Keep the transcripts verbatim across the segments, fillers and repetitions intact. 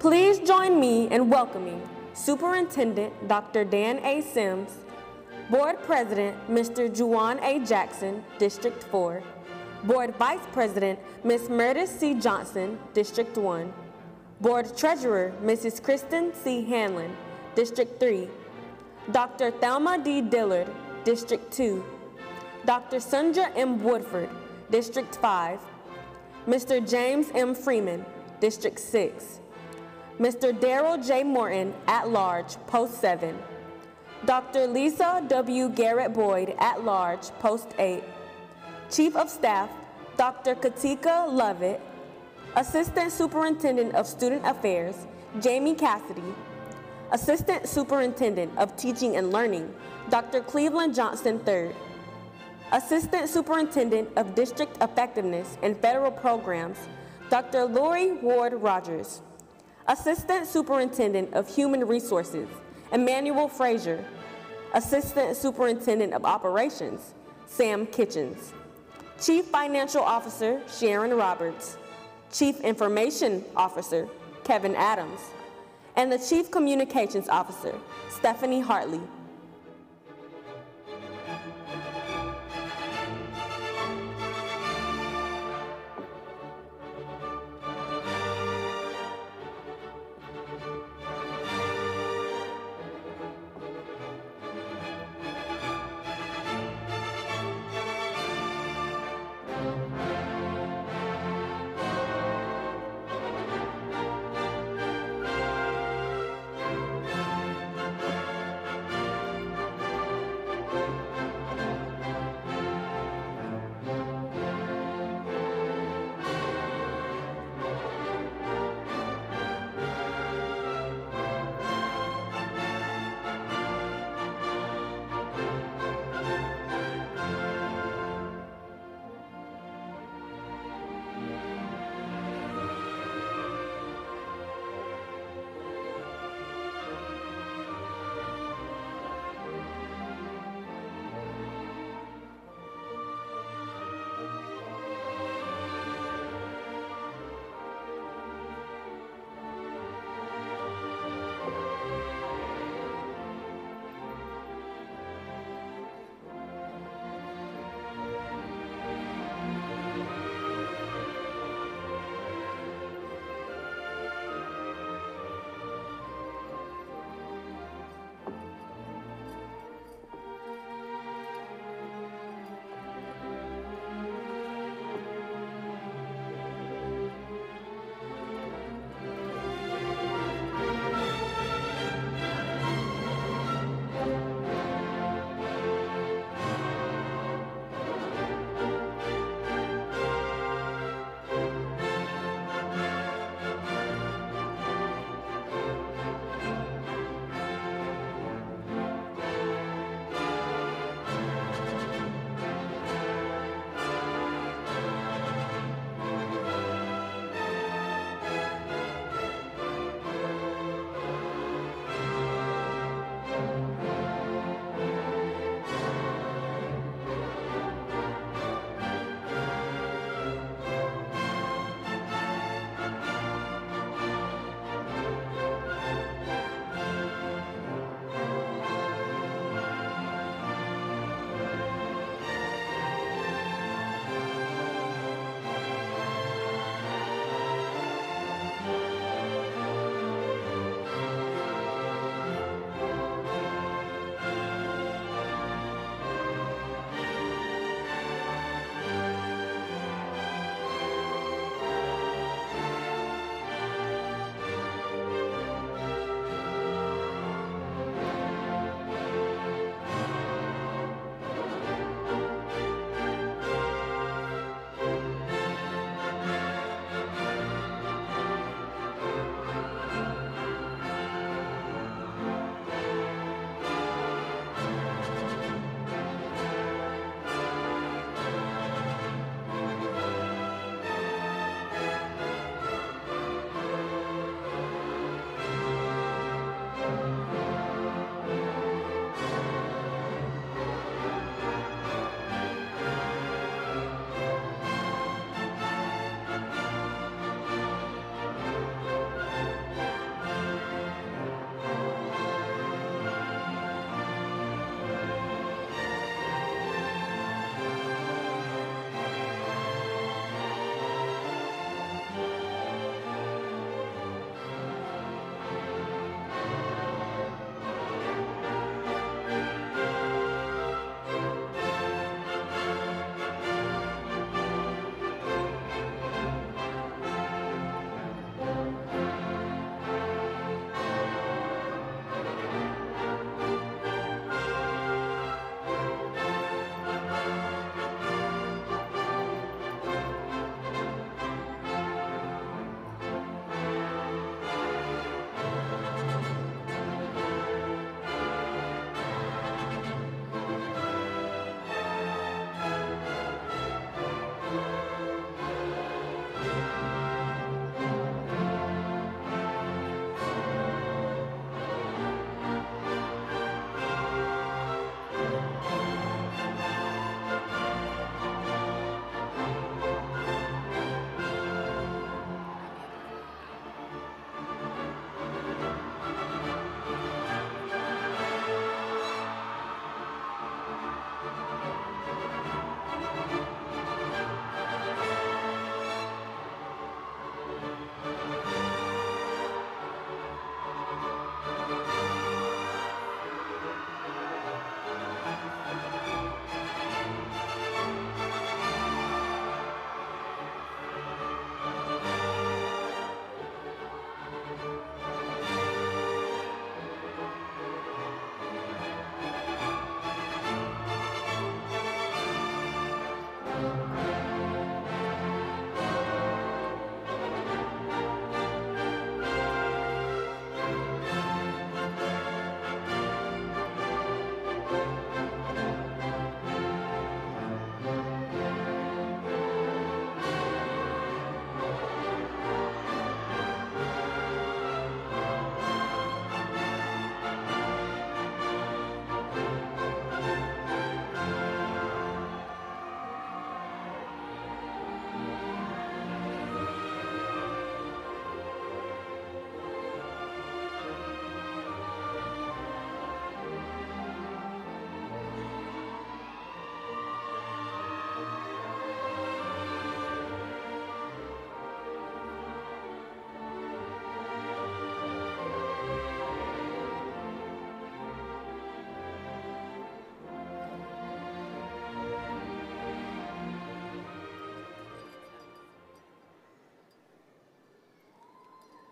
Please join me in welcoming Superintendent Doctor Dan A. Sims, Board President Mister Juwan A. Jackson, District four, Board Vice President Miz Meredith C. Johnson, District one, Board Treasurer Missus Kristen C. Hanlon, District three, Doctor Thelma D. Dillard, District two, Doctor Sandra M. Woodford, District five, Mister James M. Freeman, District six, Mister Darrell J. Morton, at-large, Post seven, Doctor Lisa W. Garrett Boyd, at-large, Post eight, Chief of Staff Doctor Katika Lovett, Assistant Superintendent of Student Affairs Jamie Cassidy, Assistant Superintendent of Teaching and Learning Doctor Cleveland Johnson the third, Assistant Superintendent of District Effectiveness and Federal Programs Doctor Lori Ward Rogers, Assistant Superintendent of Human Resources Emmanuel Frazier, Assistant Superintendent of Operations Sam Kitchens, Chief Financial Officer Sharon Roberts, Chief Information Officer Kevin Adams, and the Chief Communications Officer Stephanie Hartley.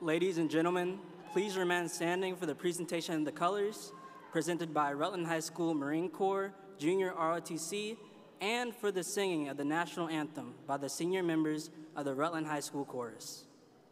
Ladies and gentlemen, please remain standing for the presentation of the colors presented by Rutland High School Marine Corps, Junior R O T C, and for the singing of the national anthem by the senior members of the Rutland High School Chorus.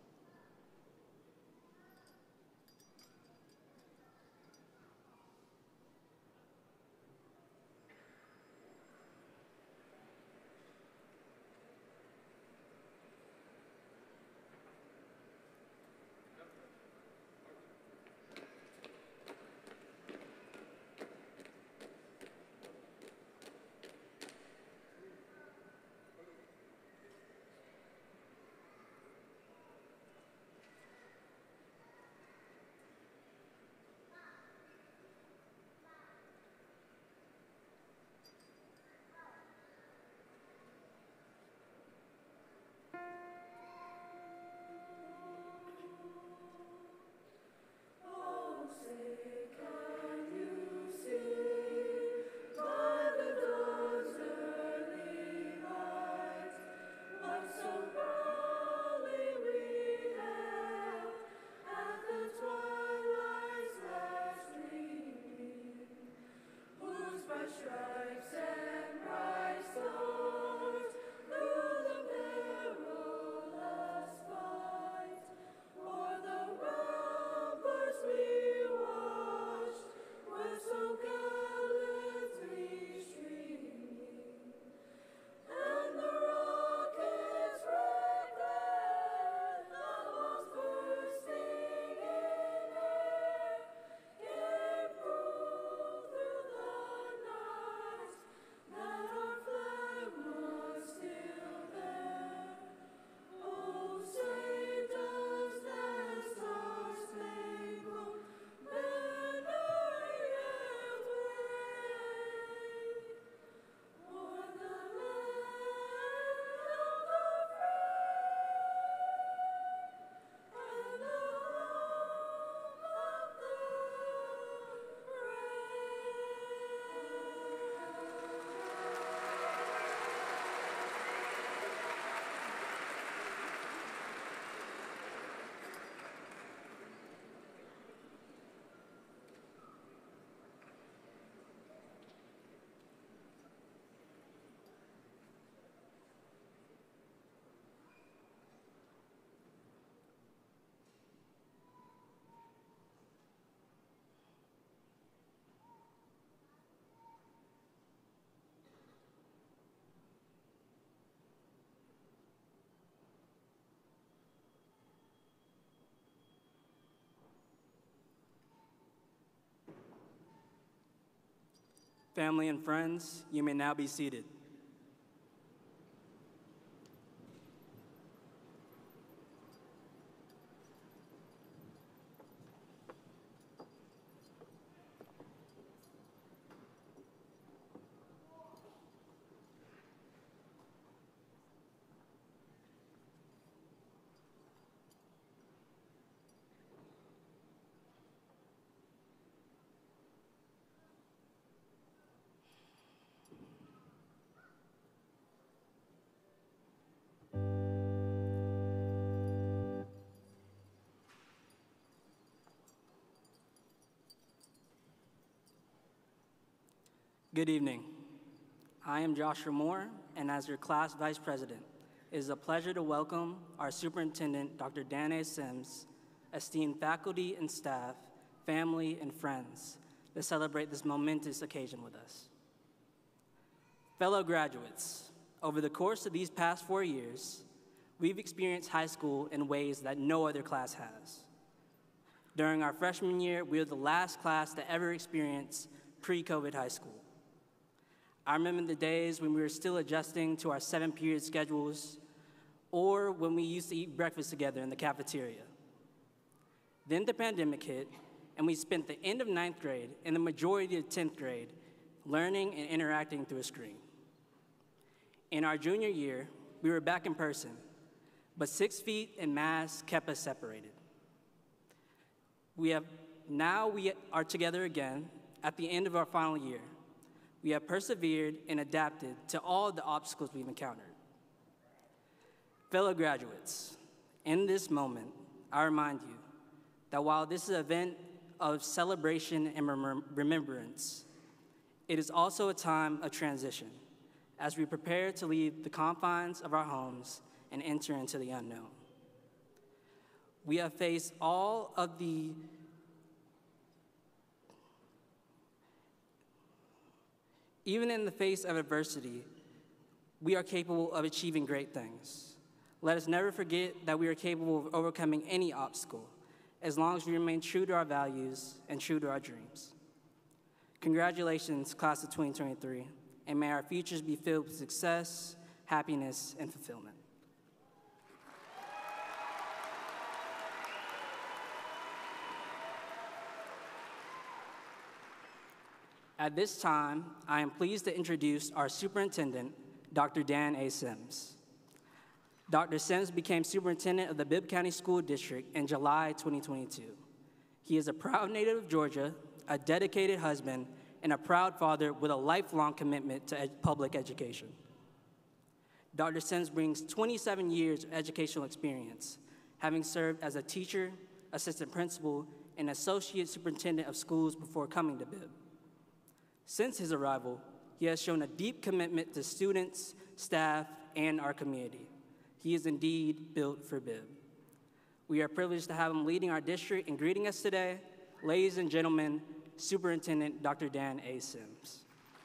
Family and friends, you may now be seated. Good evening. I am Joshua Moore, and as your class vice president, it is a pleasure to welcome our superintendent, Doctor Dan A. Sims, esteemed faculty and staff, family, and friends to celebrate this momentous occasion with us. Fellow graduates, over the course of these past four years, we've experienced high school in ways that no other class has. During our freshman year, we were the last class to ever experience pre-COVID high school. I remember the days when we were still adjusting to our seven-period schedules, or when we used to eat breakfast together in the cafeteria. Then the pandemic hit, and we spent the end of ninth grade and the majority of tenth grade learning and interacting through a screen. In our junior year, we were back in person, but six feet and masks kept us separated. We have, now we are together again at the end of our final year. We have persevered and adapted to all the obstacles we've encountered. Fellow graduates, in this moment, I remind you that while this is an event of celebration and remem- remembrance, it is also a time of transition as we prepare to leave the confines of our homes and enter into the unknown. We have faced all of the Even in the face of adversity, we are capable of achieving great things. Let us never forget that we are capable of overcoming any obstacle as long as we remain true to our values and true to our dreams. Congratulations, class of twenty twenty-three, and may our futures be filled with success, happiness, and fulfillment. At this time, I am pleased to introduce our superintendent, Doctor Dan A. Sims. Doctor Sims became superintendent of the Bibb County School District in July twenty twenty-two. He is a proud native of Georgia, a dedicated husband, and a proud father with a lifelong commitment to ed- public education. Doctor Sims brings twenty-seven years of educational experience, having served as a teacher, assistant principal, and associate superintendent of schools before coming to Bibb. Since his arrival, he has shown a deep commitment to students, staff, and our community. He is indeed built for Bibb. We are privileged to have him leading our district and greeting us today. Ladies and gentlemen, Superintendent Doctor Dan A. Sims.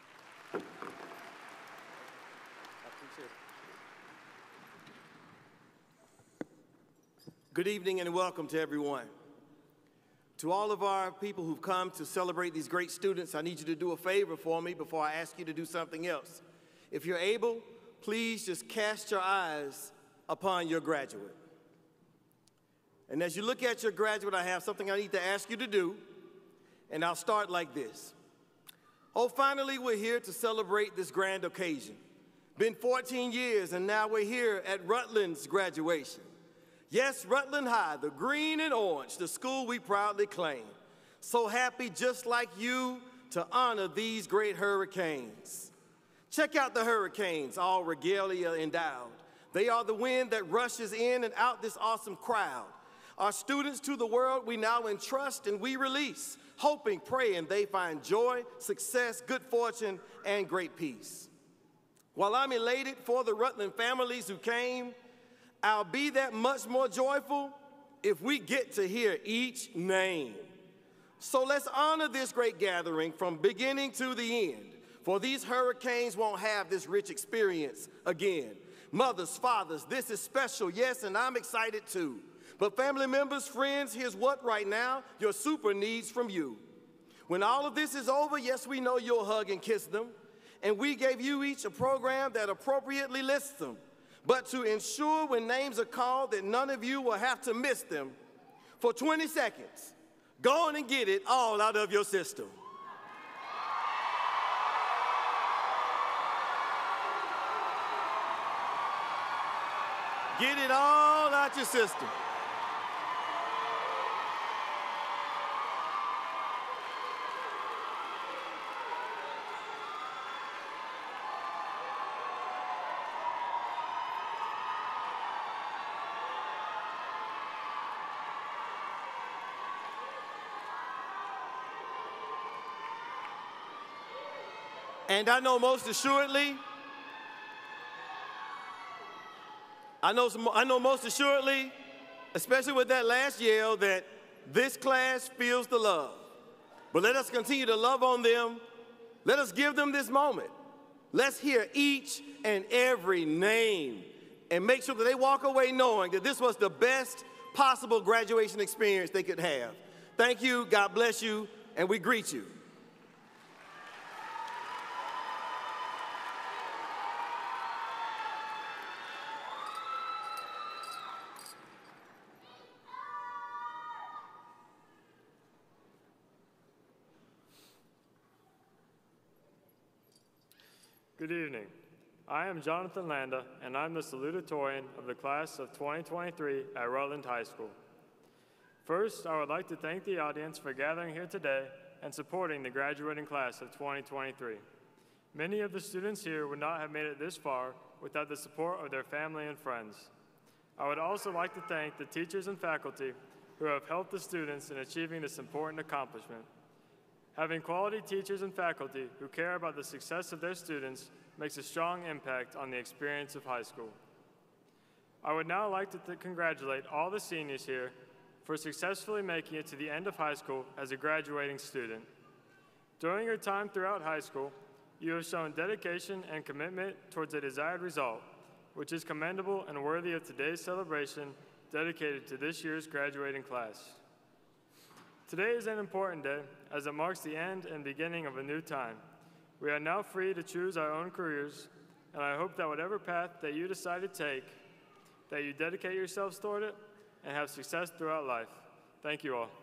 Good evening and welcome to everyone. To all of our people who've come to celebrate these great students, I need you to do a favor for me before I ask you to do something else. If you're able, please just cast your eyes upon your graduate. And as you look at your graduate, I have something I need to ask you to do, and I'll start like this. Oh, finally, we're here to celebrate this grand occasion. Been fourteen years, and now we're here at Rutland's graduation. Yes, Rutland High, the green and orange, the school we proudly claim. So happy, just like you, to honor these great hurricanes. Check out the hurricanes, all regalia endowed. They are the wind that rushes in and out this awesome crowd. Our students to the world we now entrust and we release, hoping, praying they find joy, success, good fortune, and great peace. While I'm elated for the Rutland families who came, I'll be that much more joyful if we get to hear each name. So let's honor this great gathering from beginning to the end, for these hurricanes won't have this rich experience again. Mothers, fathers, this is special, yes, and I'm excited too. But family members, friends, here's what right now your super needs from you. When all of this is over, yes, we know you'll hug and kiss them, and we gave you each a program that appropriately lists them. But to ensure when names are called that none of you will have to miss them, for twenty seconds, go on and get it all out of your system. Get it all out your system. And I know most assuredly, I know, I know most assuredly, especially with that last yell, that this class feels the love. But let us continue to love on them. Let us give them this moment. Let's hear each and every name and make sure that they walk away knowing that this was the best possible graduation experience they could have. Thank you, God bless you, and we greet you. Good evening. I am Jonathan Landa, and I'm the salutatorian of the class of twenty twenty-three at Rutland High School. First, I would like to thank the audience for gathering here today and supporting the graduating class of twenty twenty-three. Many of the students here would not have made it this far without the support of their family and friends. I would also like to thank the teachers and faculty who have helped the students in achieving this important accomplishment. Having quality teachers and faculty who care about the success of their students makes a strong impact on the experience of high school. I would now like to th- congratulate all the seniors here for successfully making it to the end of high school as a graduating student. During your time throughout high school, you have shown dedication and commitment towards a desired result, which is commendable and worthy of today's celebration dedicated to this year's graduating class. Today is an important day as it marks the end and beginning of a new time. We are now free to choose our own careers, and I hope that whatever path that you decide to take, that you dedicate yourselves toward it and have success throughout life. Thank you all.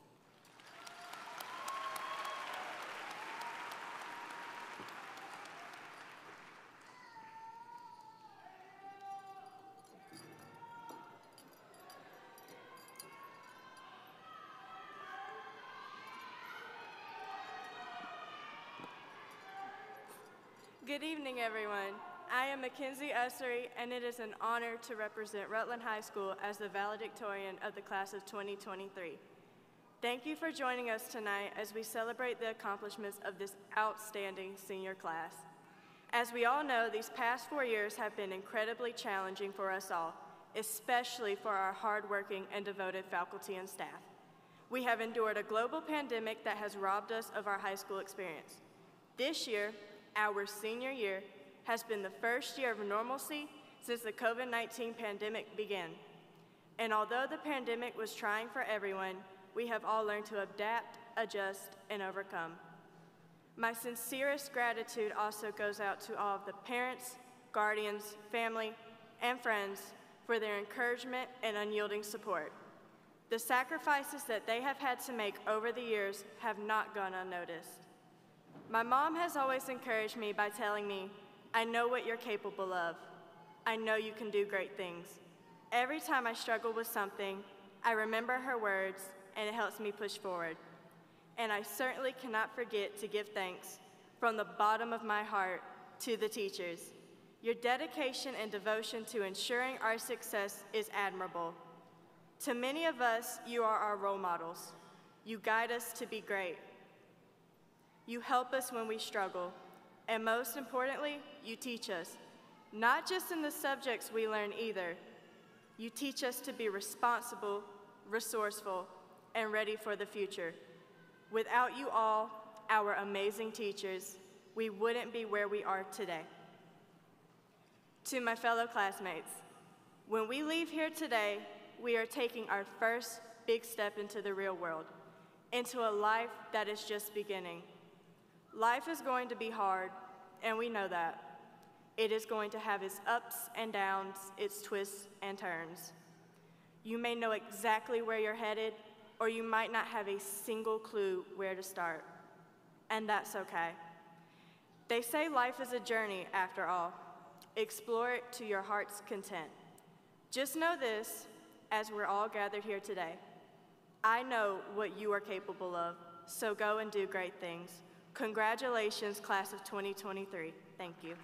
Good evening, everyone. I am Mackenzie Ussery, and it is an honor to represent Rutland High School as the valedictorian of the class of twenty twenty-three. Thank you for joining us tonight as we celebrate the accomplishments of this outstanding senior class. As we all know, these past four years have been incredibly challenging for us all, especially for our hardworking and devoted faculty and staff. We have endured a global pandemic that has robbed us of our high school experience. This year, our senior year, has been the first year of normalcy since the COVID nineteen pandemic began. And although the pandemic was trying for everyone, we have all learned to adapt, adjust, and overcome. My sincerest gratitude also goes out to all of the parents, guardians, family, and friends for their encouragement and unyielding support. The sacrifices that they have had to make over the years have not gone unnoticed. My mom has always encouraged me by telling me, "I know what you're capable of. I know you can do great things." Every time I struggle with something, I remember her words, and it helps me push forward. And I certainly cannot forget to give thanks from the bottom of my heart to the teachers. Your dedication and devotion to ensuring our success is admirable. To many of us, you are our role models. You guide us to be great. You help us when we struggle. And most importantly, you teach us, not just in the subjects we learn either. You teach us to be responsible, resourceful, and ready for the future. Without you all, our amazing teachers, we wouldn't be where we are today. To my fellow classmates, when we leave here today, we are taking our first big step into the real world, into a life that is just beginning. Life is going to be hard, and we know that. It is going to have its ups and downs, its twists and turns. You may know exactly where you're headed, or you might not have a single clue where to start, and that's okay. They say life is a journey, after all. Explore it to your heart's content. Just know this, as we're all gathered here today. I know what you are capable of, so go and do great things. Congratulations, class of twenty twenty-three. Thank you.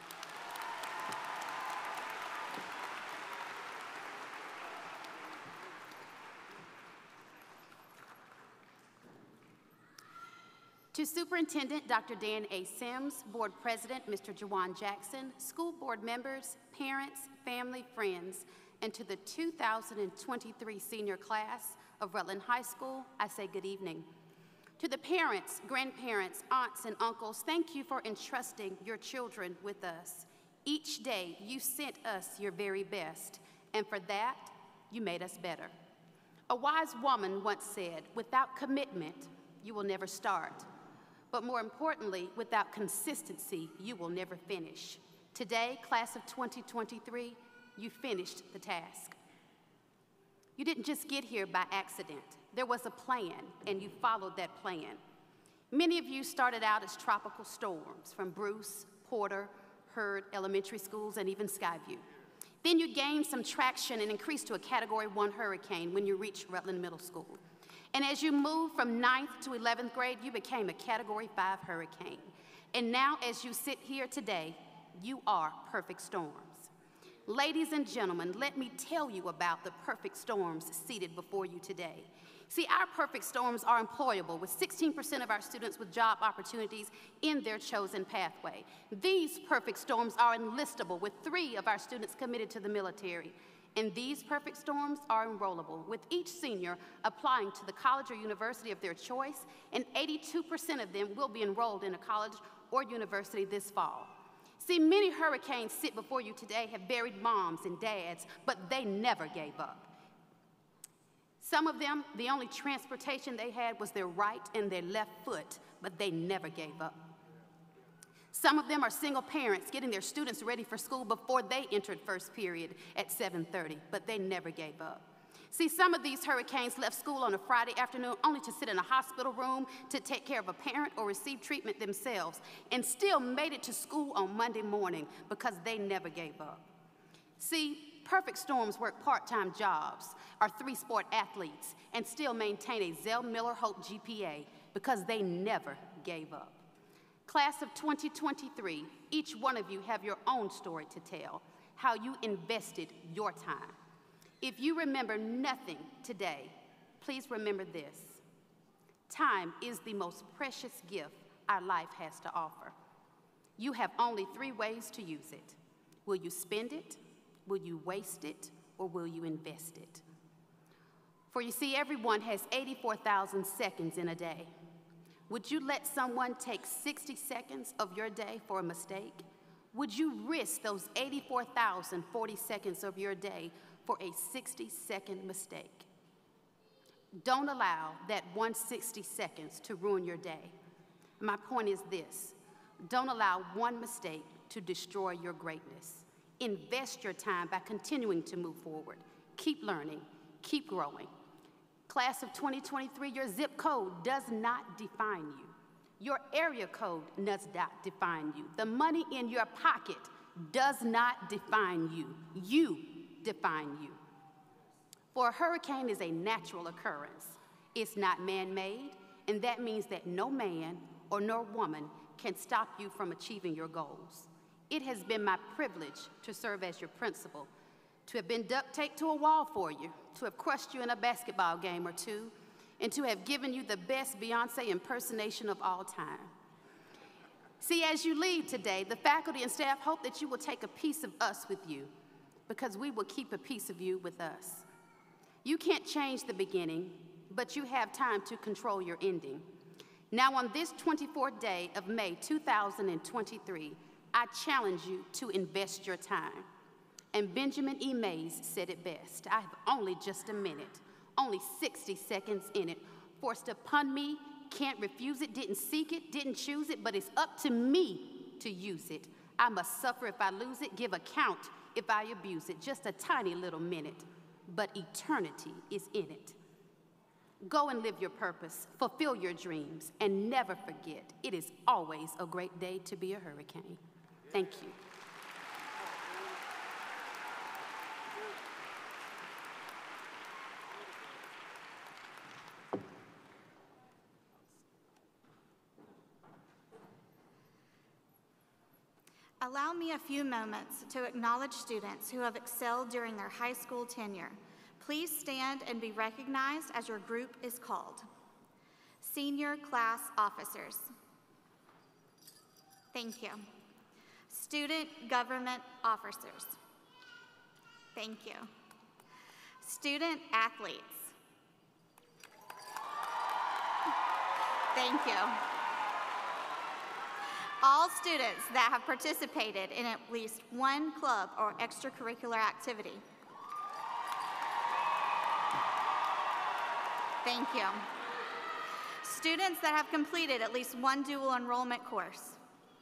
To Superintendent Doctor Dan A. Sims, Board President Mister Juwan Jackson, school board members, parents, family, friends, and to the two thousand twenty-three senior class of Rutland High School, I say good evening. To the parents, grandparents, aunts, and uncles, thank you for entrusting your children with us. Each day, you sent us your very best, and for that, you made us better. A wise woman once said, without commitment, you will never start. But more importantly, without consistency, you will never finish. Today, class of twenty twenty-three, you finished the task. You didn't just get here by accident. There was a plan, and you followed that plan. Many of you started out as tropical storms from Bruce, Porter, Hurd elementary schools, and even Skyview. Then you gained some traction and increased to a Category one hurricane when you reached Rutland Middle School. And as you moved from ninth to eleventh grade, you became a Category five hurricane. And now, as you sit here today, you are perfect storms. Ladies and gentlemen, let me tell you about the perfect storms seated before you today. See, our perfect storms are employable, with sixteen percent of our students with job opportunities in their chosen pathway. These perfect storms are enlistable, with three of our students committed to the military. And these perfect storms are enrollable, with each senior applying to the college or university of their choice, and eighty-two percent of them will be enrolled in a college or university this fall. See, many hurricanes sit before you today have buried moms and dads, but they never gave up. Some of them, the only transportation they had was their right and their left foot, but they never gave up. Some of them are single parents getting their students ready for school before they entered first period at seven thirty, but they never gave up. See, some of these hurricanes left school on a Friday afternoon only to sit in a hospital room to take care of a parent or receive treatment themselves, and still made it to school on Monday morning because they never gave up. See, perfect storms work part-time jobs, are three-sport athletes, and still maintain a Zell Miller Hope G P A because they never gave up. Class of twenty twenty-three, each one of you have your own story to tell, how you invested your time. If you remember nothing today, please remember this. Time is the most precious gift our life has to offer. You have only three ways to use it. Will you spend it? Will you waste it? Or will you invest it? For you see, everyone has eighty-four thousand seconds in a day. Would you let someone take sixty seconds of your day for a mistake? Would you risk those eighty-four thousand forty seconds of your day for a sixty second mistake? Don't allow that one hundred sixty seconds to ruin your day. My point is this: don't allow one mistake to destroy your greatness. Invest your time by continuing to move forward. Keep learning, keep growing. Class of twenty twenty-three, your zip code does not define you. Your area code does not define you. The money in your pocket does not define you. You define you. For a hurricane is a natural occurrence. It's not man-made, and that means that no man or no woman can stop you from achieving your goals. It has been my privilege to serve as your principal, to have been duct taped to a wall for you, to have crushed you in a basketball game or two, and to have given you the best Beyonce impersonation of all time. See, as you leave today, the faculty and staff hope that you will take a piece of us with you, because we will keep a piece of you with us. You can't change the beginning, but you have time to control your ending. Now, on this twenty-fourth day of May two thousand twenty-three, I challenge you to invest your time. And Benjamin E. Mays said it best: I have only just a minute, only sixty seconds in it. Forced upon me, can't refuse it, didn't seek it, didn't choose it, but it's up to me to use it. I must suffer if I lose it, give account if I abuse it. Just a tiny little minute, but eternity is in it. Go and live your purpose, fulfill your dreams, and never forget, it is always a great day to be a hurricane. Thank you. Allow me a few moments to acknowledge students who have excelled during their high school tenure. Please stand and be recognized as your group is called. Senior class officers. Thank you. Student government officers. Thank you. Student athletes. Thank you. All students that have participated in at least one club or extracurricular activity. Thank you. Students that have completed at least one dual enrollment course.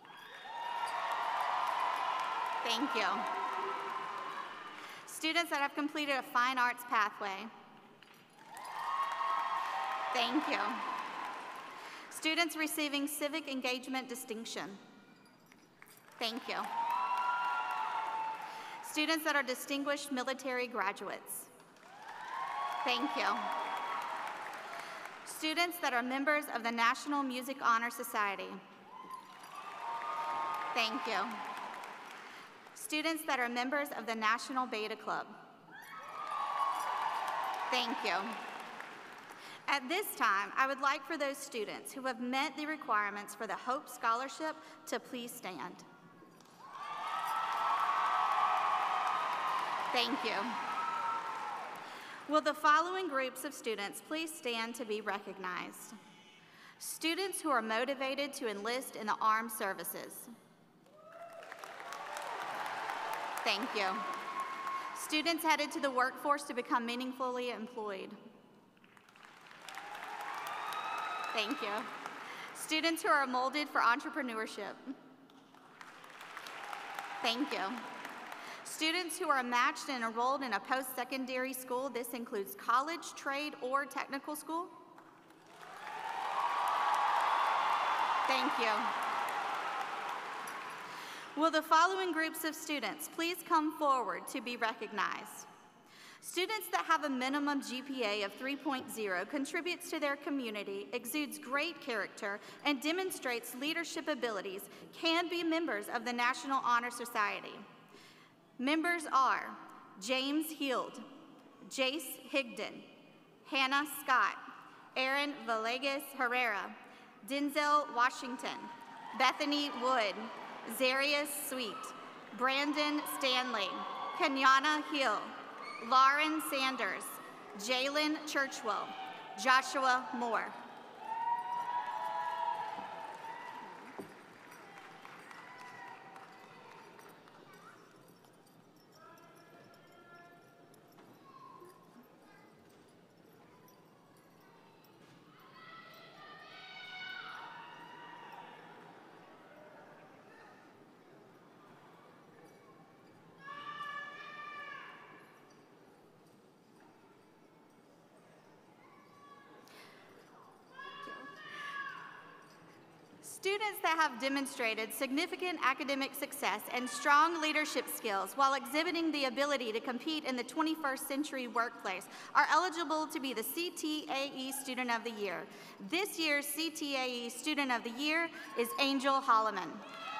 Thank you. Students that have completed a fine arts pathway. Thank you. Students receiving civic engagement distinction. Thank you. Students that are distinguished military graduates. Thank you. Students that are members of the National Music Honor Society. Thank you. Students that are members of the National Beta Club. Thank you. At this time, I would like for those students who have met the requirements for the Hope Scholarship to please stand. Thank you. Will the following groups of students please stand to be recognized? Students who are motivated to enlist in the armed services. Thank you. Students headed to the workforce to become meaningfully employed. Thank you. Students who are molded for entrepreneurship. Thank you. Students who are matched and enrolled in a post-secondary school. This includes college, trade, or technical school. Thank you. Will the following groups of students please come forward to be recognized? Students that have a minimum G P A of three point oh, contributes to their community, exudes great character, and demonstrates leadership abilities, can be members of the National Honor Society. Members are James Heald, Jace Higdon, Hannah Scott, Aaron Villegas Herrera, Denzel Washington, Bethany Wood, Zarius Sweet, Brandon Stanley, Kenyana Hill, Lauren Sanders, Jalen Churchwell, Joshua Moore. Students that have demonstrated significant academic success and strong leadership skills while exhibiting the ability to compete in the twenty-first century workplace are eligible to be the C T A E Student of the Year. This year's C T A E Student of the Year is Angel Holloman.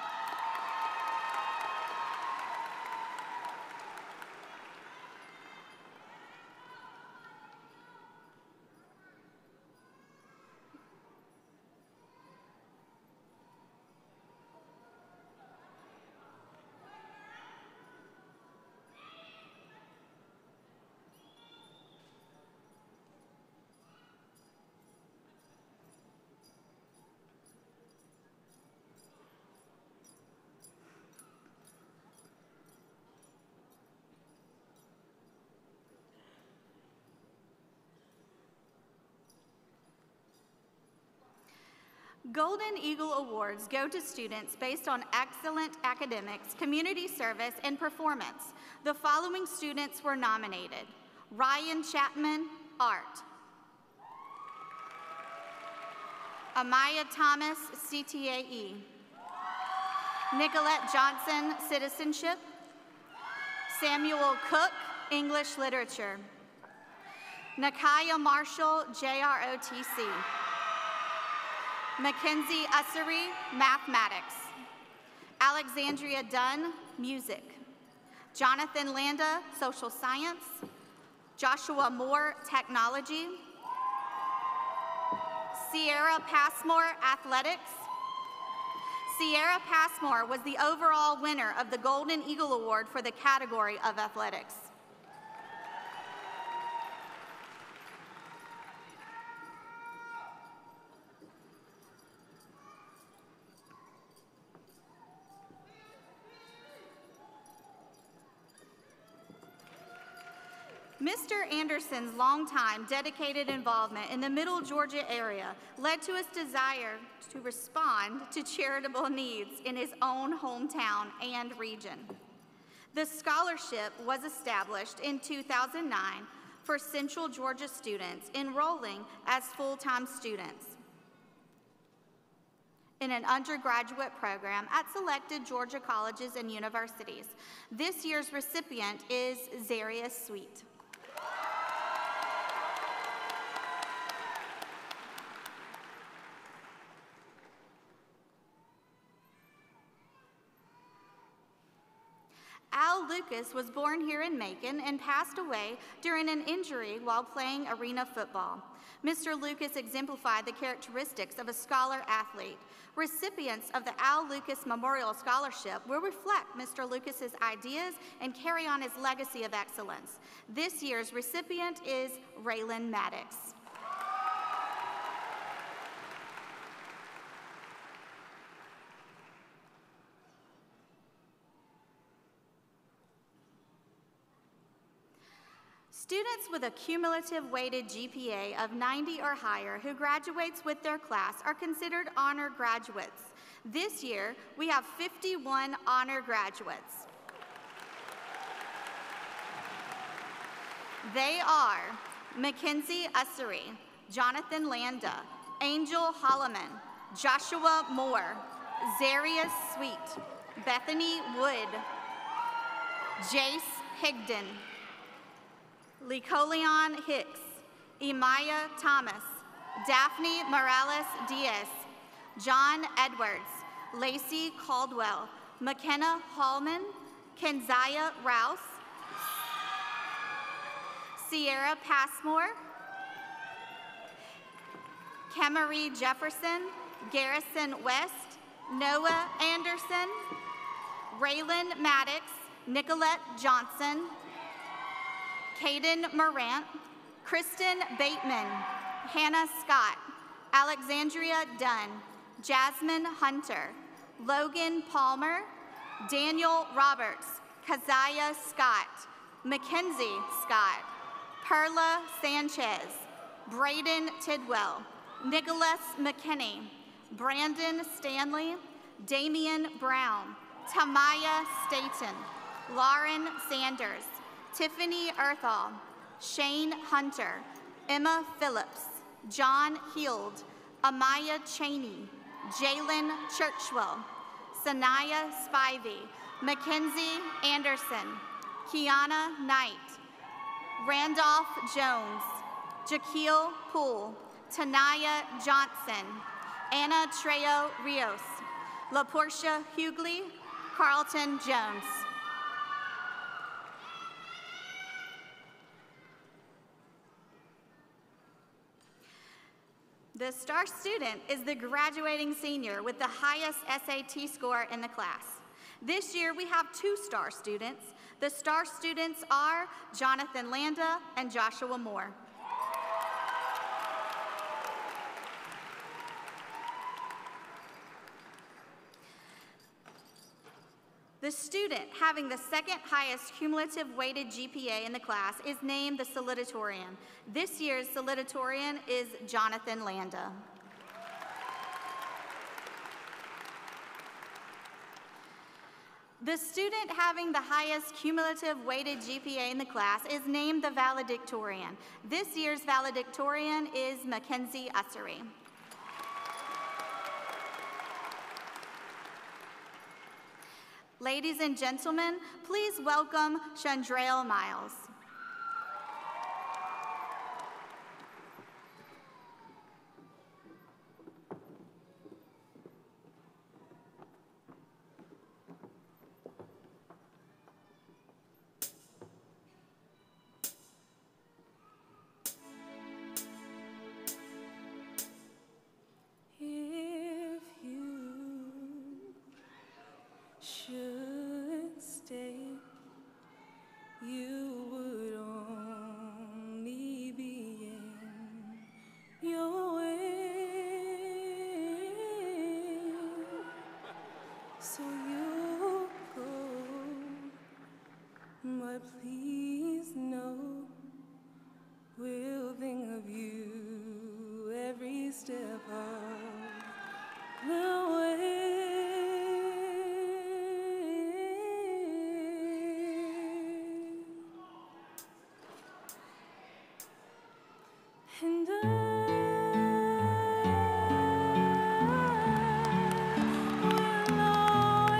Golden Eagle Awards go to students based on excellent academics, community service, and performance. The following students were nominated: Ryan Chapman, Art; Amaya Thomas, C T A E; Nicolette Johnson, Citizenship; Samuel Cook, English Literature; Nakaya Marshall, J R O T C; Mackenzie Ussery, Mathematics; Alexandria Dunn, Music; Jonathan Landa, Social Science; Joshua Moore, Technology; Sierra Passmore, Athletics. Sierra Passmore was the overall winner of the Golden Eagle Award for the category of athletics. Mister Anderson's longtime dedicated involvement in the Middle Georgia area led to his desire to respond to charitable needs in his own hometown and region. The scholarship was established in two thousand nine for Central Georgia students enrolling as full-time students in an undergraduate program at selected Georgia colleges and universities. This year's recipient is Zarius Sweet. Lucas was born here in Macon and passed away during an injury while playing arena football. Mister Lucas exemplified the characteristics of a scholar athlete. Recipients of the Al Lucas Memorial Scholarship will reflect Mister Lucas's ideas and carry on his legacy of excellence. This year's recipient is Raylan Maddox. Students with a cumulative weighted G P A of ninety or higher who graduates with their class are considered honor graduates. This year, we have fifty-one honor graduates. They are Mackenzie Ussery, Jonathan Landa, Angel Holloman, Joshua Moore, Zarius Sweet, Bethany Wood, Jace Higdon, Licolion Hicks, Emaya Thomas, Daphne Morales Diaz, John Edwards, Lacey Caldwell, McKenna Hallman, Kenzaya Rouse, Sierra Passmore, Kemery Jefferson, Garrison West, Noah Anderson, Raylan Maddox, Nicolette Johnson, Caden Morant, Kristen Bateman, Hannah Scott, Alexandria Dunn, Jasmine Hunter, Logan Palmer, Daniel Roberts, Keziah Scott, Mackenzie Scott, Perla Sanchez, Braden Tidwell, Nicholas McKinney, Brandon Stanley, Damian Brown, Tamaya Staten, Lauren Sanders, Tiffany Earthall, Shane Hunter, Emma Phillips, John Heald, Amaya Cheney, Jalen Churchwell, Sanaya Spivey, Mackenzie Anderson, Kiana Knight, Randolph Jones, Jaquil Poole, Tanaya Johnson, Anna Trejo Rios, LaPortia Hughley, Carlton Jones. The star student is the graduating senior with the highest S A T score in the class. This year we have two star students. The star students are Jonathan Landa and Joshua Moore. The student having the second highest cumulative weighted G P A in the class is named the salutatorian. This year's salutatorian is Jonathan Landa. The student having the highest cumulative weighted G P A in the class is named the valedictorian. This year's valedictorian is Mackenzie Ussery. Ladies and gentlemen, please welcome Chandrail Miles. Please know we'll think of you every step of the way. And I will always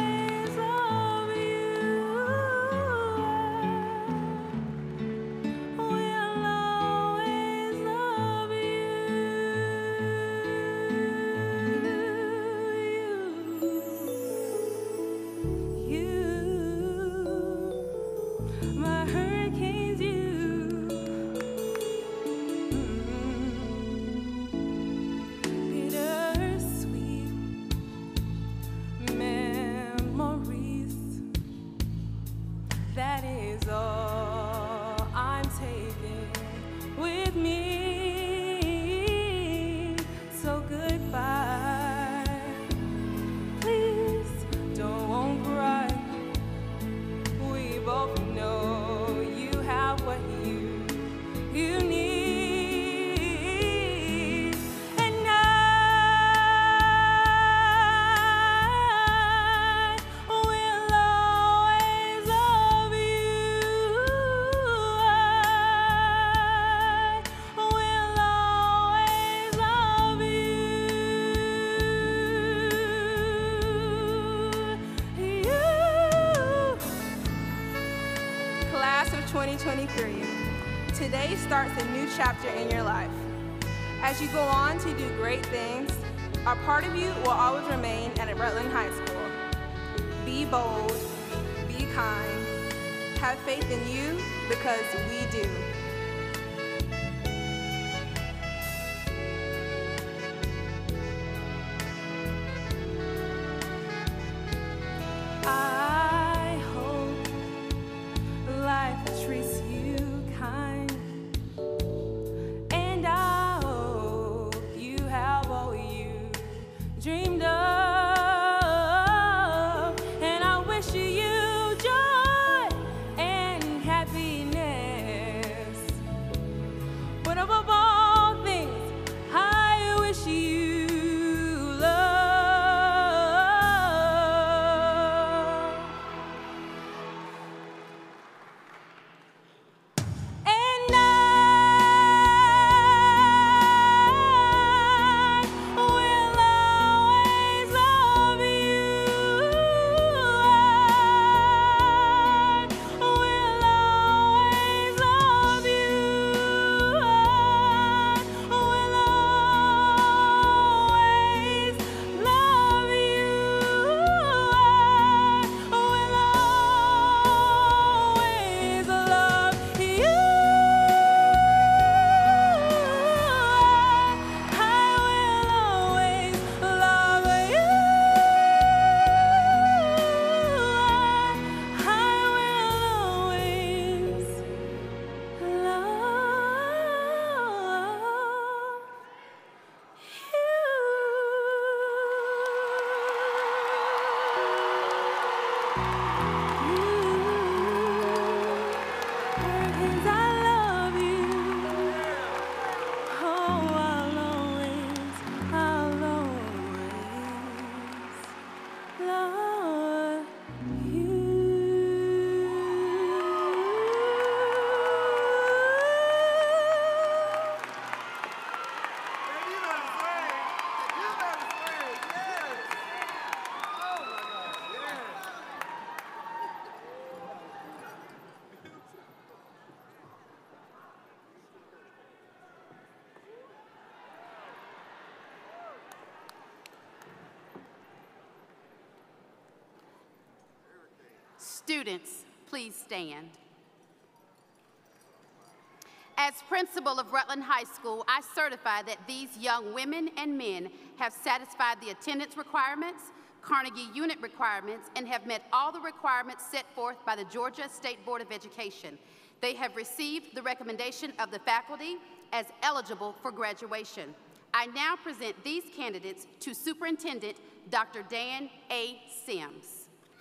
twenty-three. Today starts a new chapter in your life. As you go on to do great things, a part of you will always remain at Rutland High School. Be bold, be kind, have faith in you because we do. I hope life treats you kind, and I hope you have all you dreamed of, and I wish you joy and happiness. But above all things, I wish you love. And I will always love you. I will always love you. I will always love you. I will always love you. I will always love you. I will always Perkins, I love you. Oh, I'll always, I'll always love Students, please stand. As principal of Rutland High School, I certify that these young women and men have satisfied the attendance requirements, Carnegie unit requirements, and have met all the requirements set forth by the Georgia State Board of Education. They have received the recommendation of the faculty as eligible for graduation. I now present these candidates to Superintendent Doctor Dan A. Sims.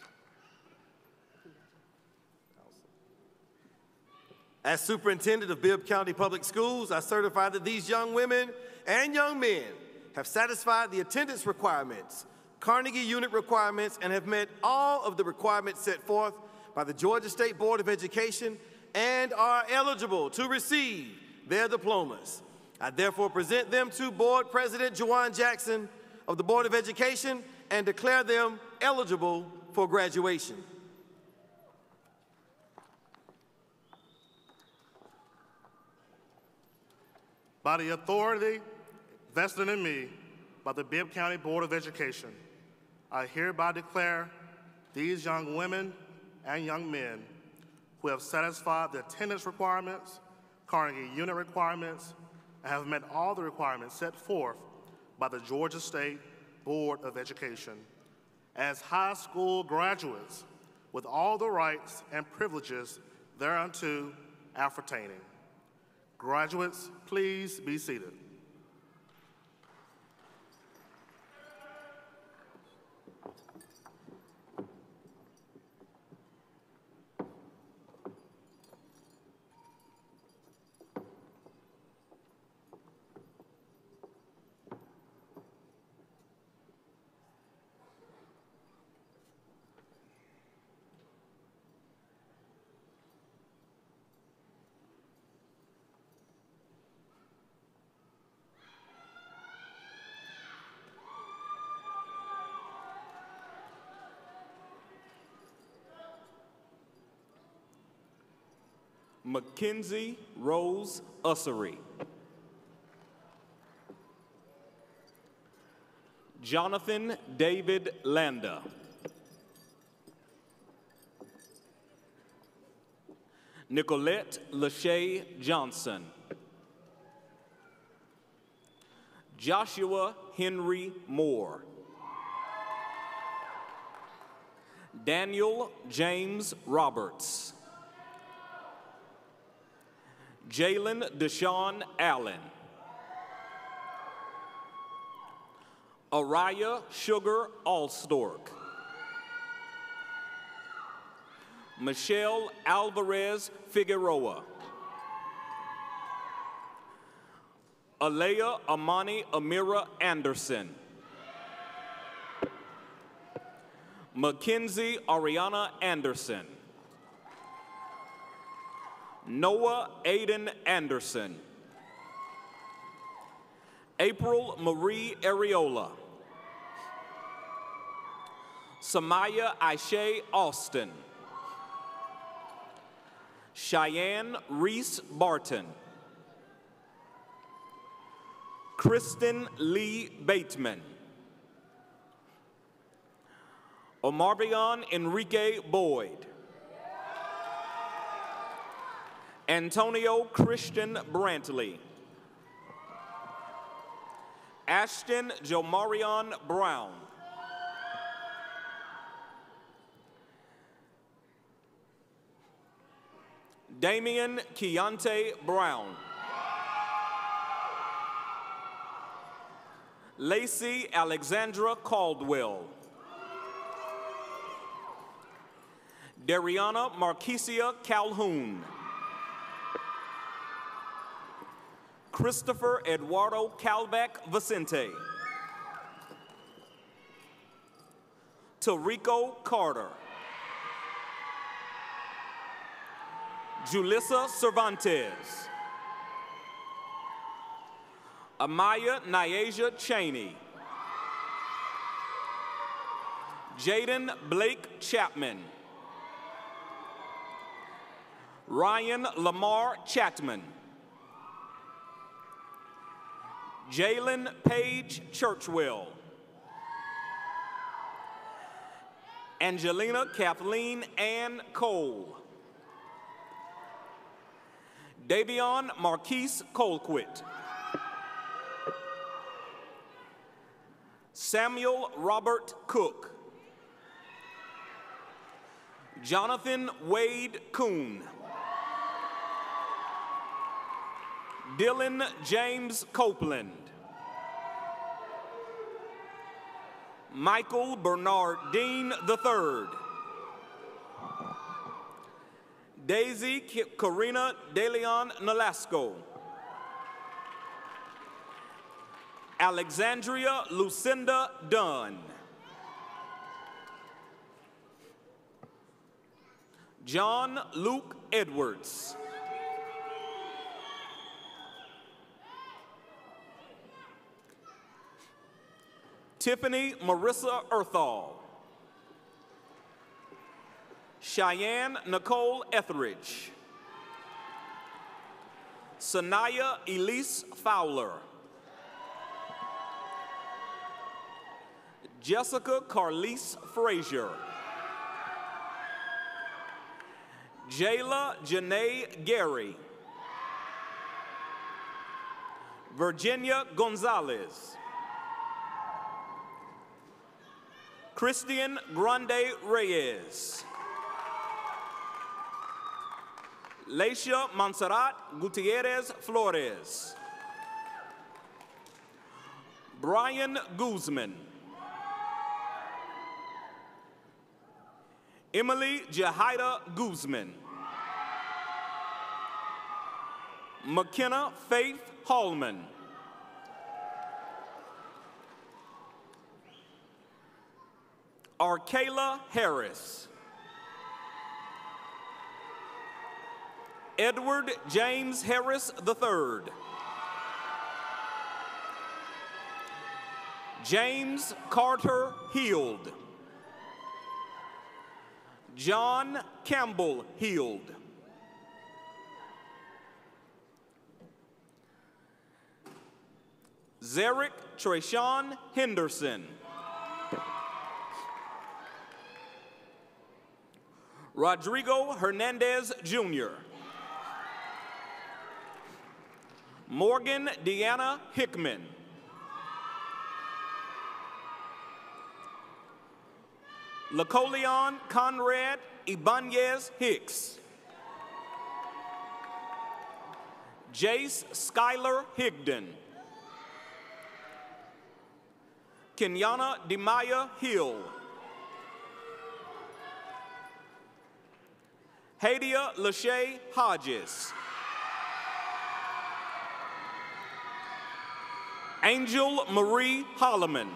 As superintendent of Bibb County Public Schools, I certify that these young women and young men have satisfied the attendance requirements, Carnegie unit requirements, and have met all of the requirements set forth by the Georgia State Board of Education and are eligible to receive their diplomas. I therefore present them to Board President Juwan Jackson of the Board of Education and declare them eligible for graduation. By the authority vested in me by the Bibb County Board of Education, I hereby declare these young women and young men who have satisfied the attendance requirements, Carnegie unit requirements, and have met all the requirements set forth by the Georgia State Board of Education as high school graduates with all the rights and privileges thereunto appertaining. Graduates, please be seated. Mackenzie Rose Ussery. Jonathan David Landa. Nicolette Lachey Johnson. Joshua Henry Moore. Daniel James Roberts. Jalen Deshaun Allen. Araya Sugar Allstork. Michelle Alvarez Figueroa. Alea Amani Amira Anderson. Mackenzie Ariana Anderson. Noah Aiden Anderson. April Marie Areola. Samaya Aisha Austin. Cheyenne Reese Barton. Kristen Lee Bateman. Omarvion Enrique Boyd. Antonio Christian Brantley. Ashton Jomarion Brown. Damian Keontae Brown. Lacey Alexandra Caldwell. Dariana Marquisia Calhoun. Christopher Eduardo Calvac Vicente. Tarico Carter. Julissa Cervantes. Amaya Nyasia Cheney. Jaden Blake Chapman. Ryan Lamar Chatman. Jalen Page Churchwell. Angelina Kathleen Ann Cole. Davion Marquise Colquitt. Samuel Robert Cook. Jonathan Wade Kuhn. Dylan James Copeland. Michael Bernard Dean the third. Daisy Karina DeLeon Nolasco. Alexandria Lucinda Dunn. John Luke Edwards. Tiffany Marissa Earthall. Cheyenne Nicole Etheridge. Sanaya Elise Fowler. Jessica Carlise Frazier. Jayla Janae Gary. Virginia Gonzalez. Christian Grande Reyes. Leisha Montserrat Gutierrez Flores. Brian Guzman. Emily Jahida Guzman. McKenna Faith Hallman. Arkayla Harris. Edward James Harris the third. James Carter Heald. John Campbell Heald. Zarek Trayshawn Henderson. Rodrigo Hernandez Junior Morgan Deanna Hickman. Lacoleon Conrad Ibanez Hicks. Jace Skylar Higdon. Kenyana Demaya Hill. Hadia Lachey Hodges. Angel Marie Holloman.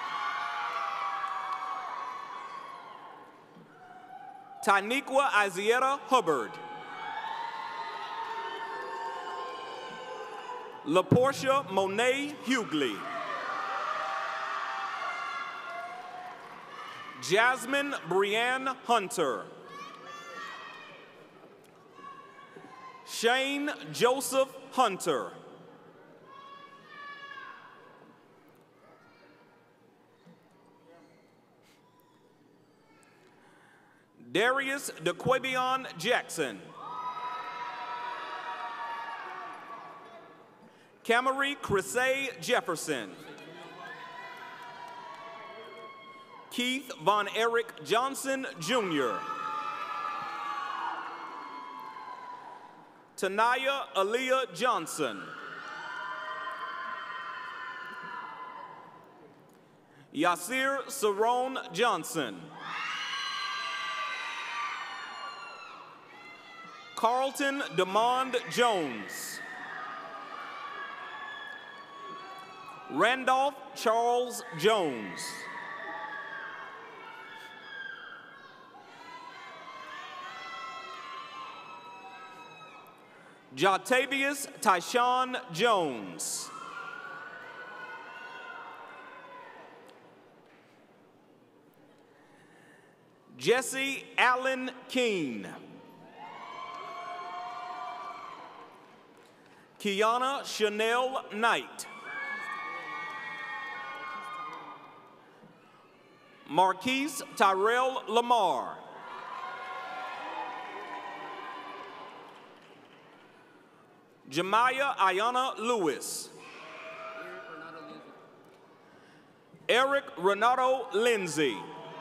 Tynequa Isietta Hubbard. LaPortia Monet Hughley. Jasmine Brianne Hunter. Shane Joseph Hunter. Darius DeQuabion Jackson. Camry Chrisay Jefferson. Keith Von Eric Johnson Junior Tanaya Aaliyah Johnson. Yasir Saron Johnson. Carlton Demond Jones. Randolph Charles Jones. Jatavius Tyshawn Jones. Jesse Allen Keene. Kiana Chanel Knight. Marquise Tyrell Lamar. Jemiah Ayana Lewis. Eric Renato Lindsay.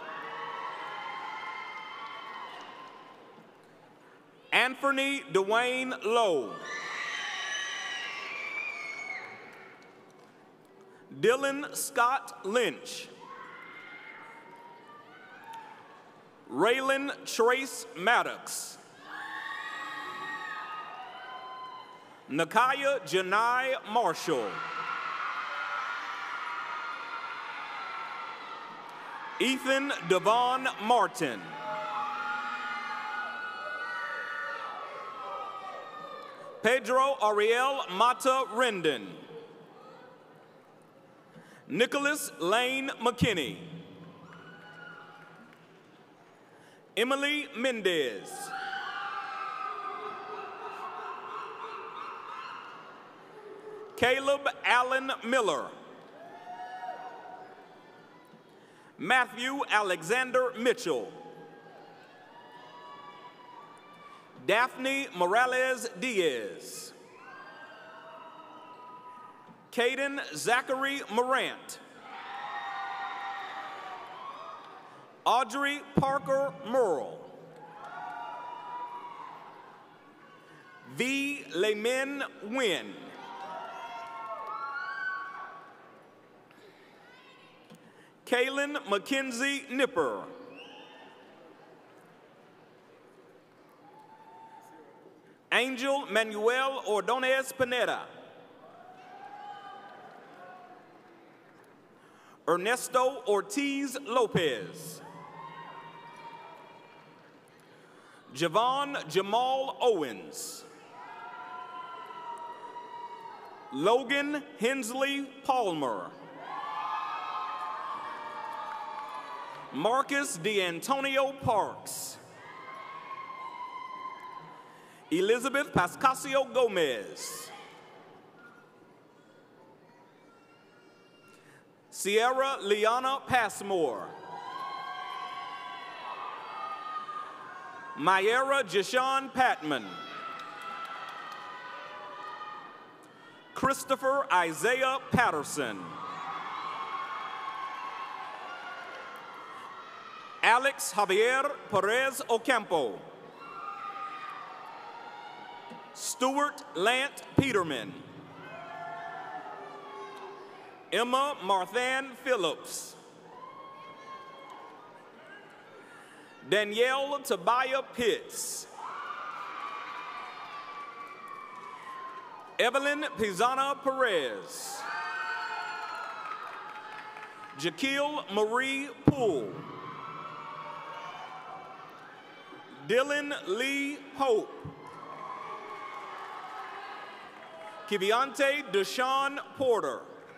Anthony Dwayne Lowe. Dylan Scott Lynch. Raylan Trace Maddox. Nakaya Janai Marshall. Ethan Devon Martin. Pedro Ariel Mata Rendon. Nicholas Lane McKinney. Emily Mendez. Caleb Allen Miller. Matthew Alexander Mitchell. Daphne Morales Diaz. Caden Zachary Morant. Audrey Parker Merle. V. Laymin Nguyen. Kaylin Mackenzie Nipper. Angel Manuel Ordonez Pineda. Ernesto Ortiz Lopez. Javon Jamal Owens. Logan Hensley Palmer. Marcus D'Antonio Parks. Elizabeth Pascasio Gomez. Sierra Liana Passmore. Myera Jashawn Patman. Christopher Isaiah Patterson. Alex Javier Perez Ocampo. Stuart Lant Peterman. Emma Marthan Phillips. Danielle Tobiah Pitts. Evelyn Pizana Perez. Jaquil Marie Poole. Dylan Lee Pope. Kiviante Deshawn Porter.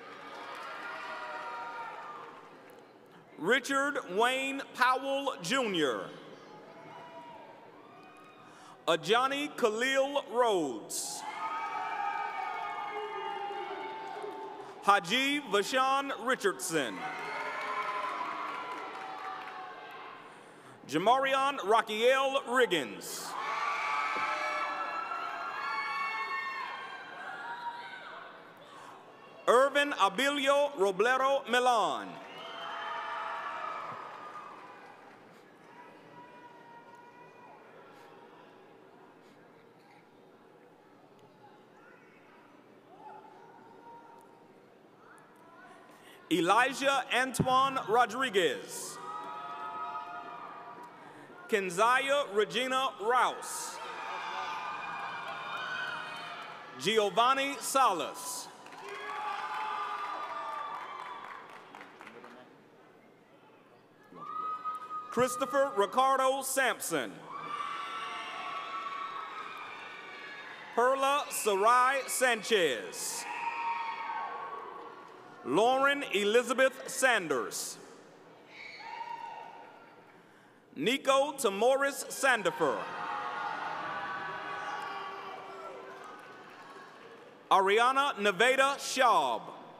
Richard Wayne Powell, Junior Ajani Khalil Rhodes. Haji Vashawn Richardson. Jamarion Raquiel Riggins. Irvin Abilio Roblero Milan. Elijah Antoine Rodriguez. Kenzaya Regina Rouse. Giovanni Salas. Christopher Ricardo Sampson. Perla Sarai Sanchez. Lauren Elizabeth Sanders. Nico Tamoris Sandifer. Ariana Nevada Schaub.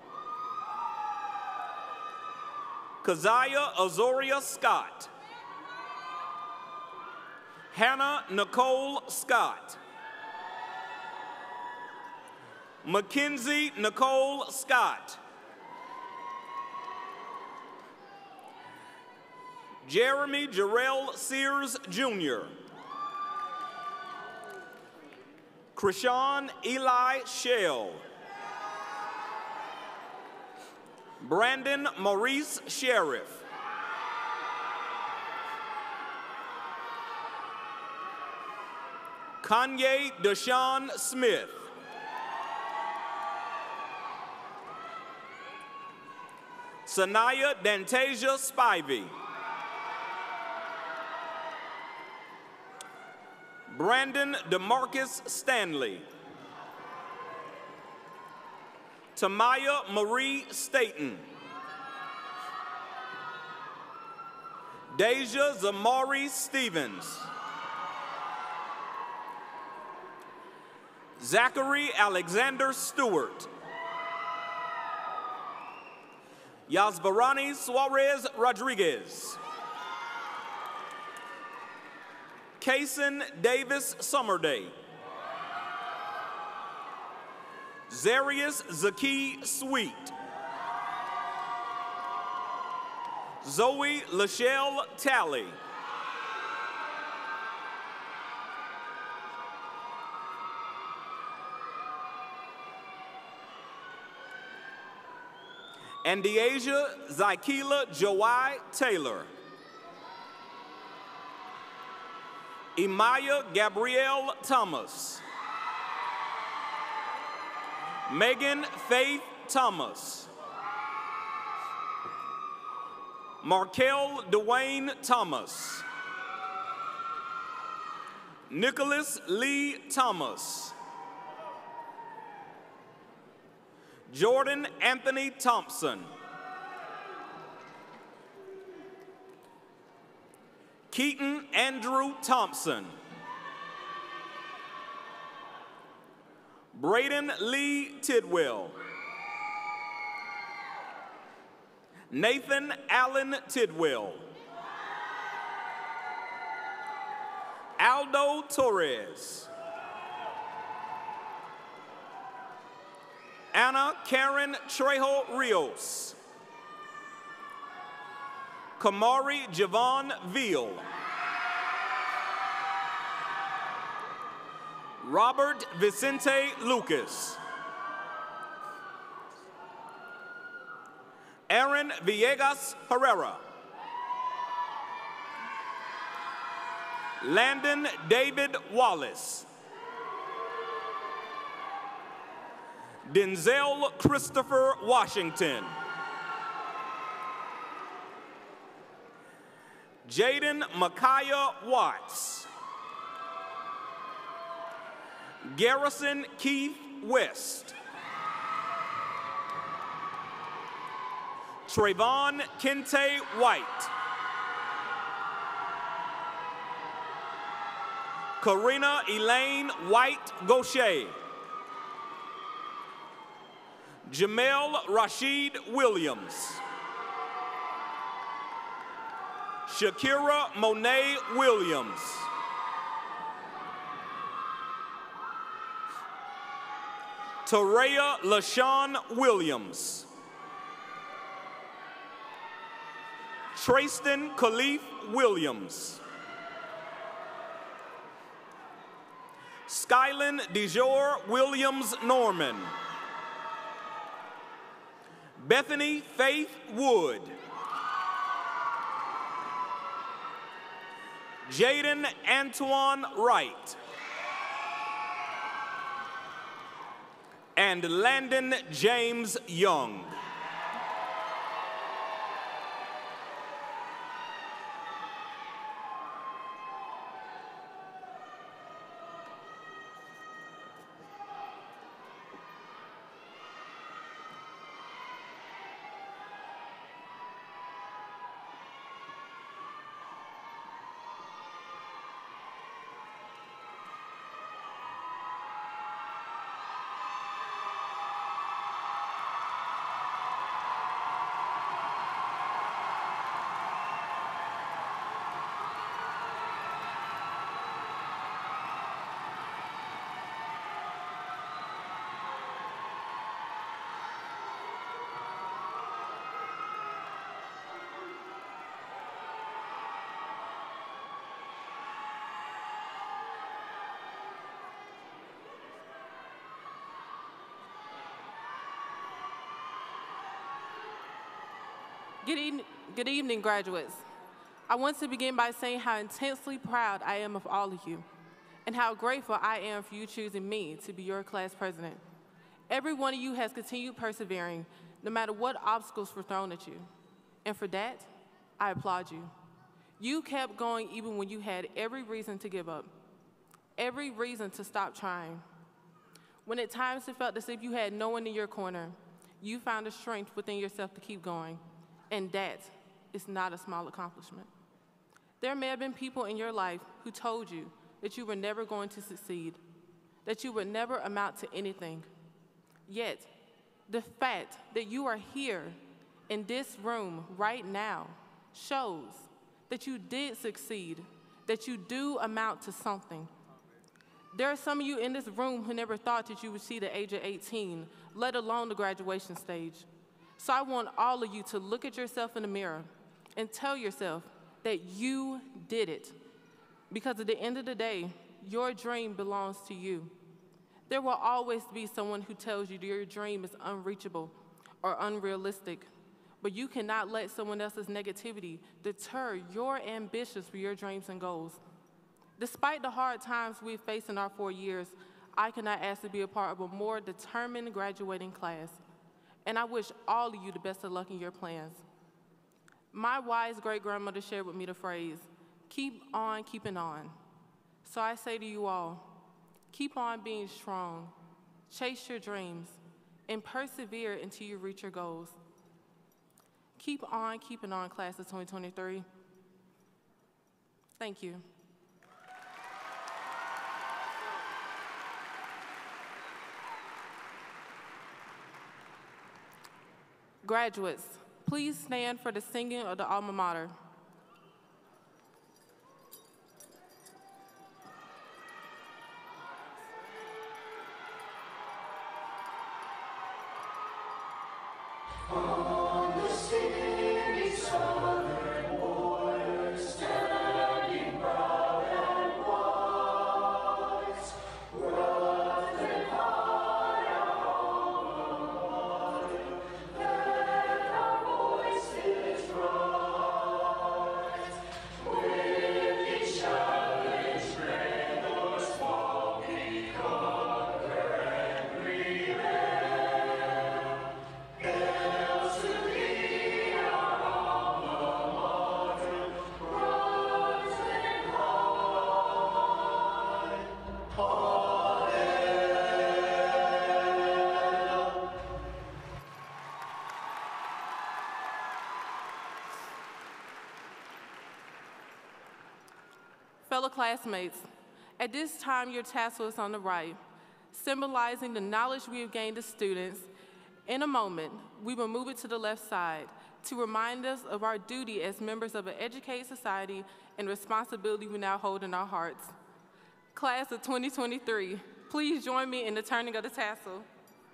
Keziah Azoria Scott. Hannah Nicole Scott. Mackenzie Nicole Scott. Jeremy Jarrell Sears, Junior Krishan Eli Shell. Brandon Maurice Sheriff. Kanye Deshawn Smith. Sanaya Dantasia Spivey. Brandon DeMarcus Stanley. Tamaya Marie Staten. Deja Zamari Stevens. Zachary Alexander Stewart. Yasbarani Suarez Rodriguez. Kaysen Davis Summerday. Zarius Zaki Sweet. Zoe Lachelle Talley. And Deasia Zykila Joai Taylor. Imaya Gabrielle Thomas. Megan Faith Thomas. Markel Dwayne Thomas. Nicholas Lee Thomas. Jordan Anthony Thompson. Keaton Andrew Thompson. Braden Lee Tidwell. Nathan Allen Tidwell. Aldo Torres. Anna Karen Trejo Rios. Kamari Javon Veal. Robert Vicente Lucas. Aaron Villegas Herrera. Landon David Wallace. Denzel Christopher Washington. Jaden Micaiah Watts. Garrison Keith West. Trayvon Kente White. Karina Elaine White Gaucher. Jamel Rashid Williams. Shakira Monet Williams. Toraya LaShawn Williams. Trayston Khalif Williams. Skylin DeJour Williams Norman. Bethany Faith Wood. Jaden Antoine Wright. And Landon James Young. Good, e good evening, graduates. I want to begin by saying how intensely proud I am of all of you and how grateful I am for you choosing me to be your class president. Every one of you has continued persevering no matter what obstacles were thrown at you. And for that, I applaud you. You kept going even when you had every reason to give up, every reason to stop trying. When at times it felt as if you had no one in your corner, you found the strength within yourself to keep going. And that is not a small accomplishment. There may have been people in your life who told you that you were never going to succeed, that you would never amount to anything. Yet, the fact that you are here in this room right now shows that you did succeed, that you do amount to something. There are some of you in this room who never thought that you would see the age of eighteen, let alone the graduation stage. So I want all of you to look at yourself in the mirror and tell yourself that you did it. Because at the end of the day, your dream belongs to you. There will always be someone who tells you your dream is unreachable or unrealistic, but you cannot let someone else's negativity deter your ambitions for your dreams and goals. Despite the hard times we've faced in our four years, I cannot ask to be a part of a more determined graduating class. And I wish all of you the best of luck in your plans. My wise great-grandmother shared with me the phrase, keep on keeping on. So I say to you all, keep on being strong, chase your dreams, and persevere until you reach your goals. Keep on keeping on, class of twenty twenty-three. Thank you. Graduates, Please stand for the singing of the alma mater. On the steely southern border, standing proud and wise, Rutland high, our alma mater, let our voices rise. With each challenge, great or small, we conquer and prevail. Fellow classmates, at this time your tassel is on the right, symbolizing the knowledge we have gained as students. In a moment, we will move it to the left side to remind us of our duty as members of an educated society and responsibility we now hold in our hearts. Class of twenty twenty-three, please join me in the turning of the tassel.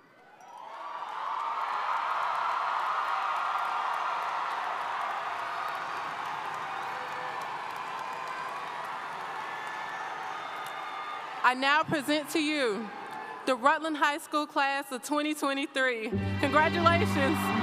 I now present to you the Rutland High School class of twenty twenty-three. Congratulations.